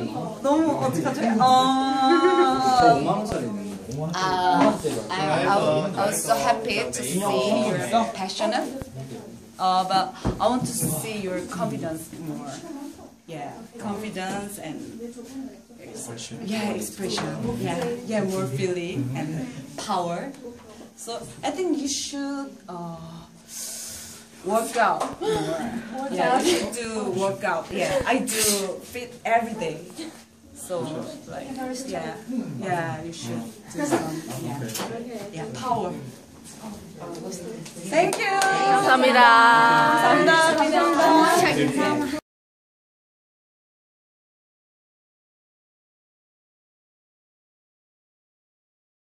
너무 어떡하죠? 저 5만 원짜리 있는 거. I was so happy to see you're passionate, but I want to see your confidence more. Yeah, confidence and expression. Yeah, more feeling and power. So I think you should work out more. Yeah, you should do workout. Yeah, I do fit every day. So like yeah, you should do some power. Thank you. 감사합니다. 감사합니다.